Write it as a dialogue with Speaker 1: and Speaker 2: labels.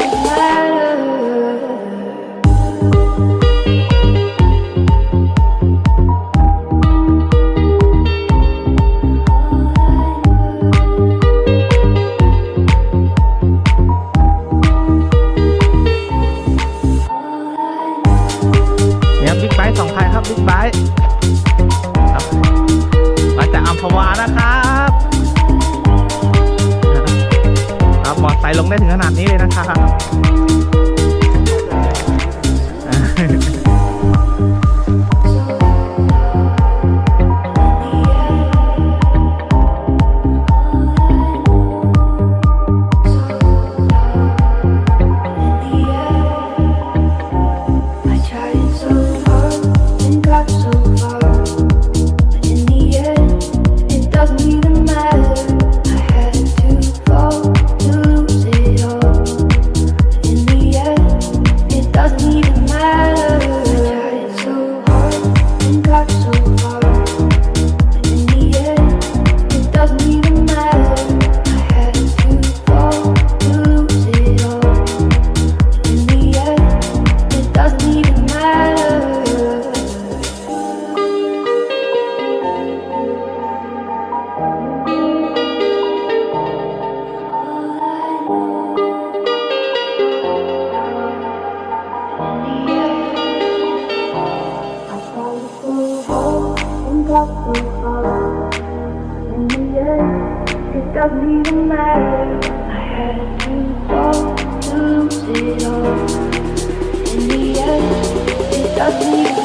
Speaker 1: บิ๊กไบค์2 คันครับบิ๊กไบค์มาจากอัมพวานะครับครับมอเตอร์ไซค์ลงได้ถึงขนาดนี้เลยนะครับ
Speaker 2: It doesn't even matter. I had to fall to lose it all. In the end, it doesn't even matter.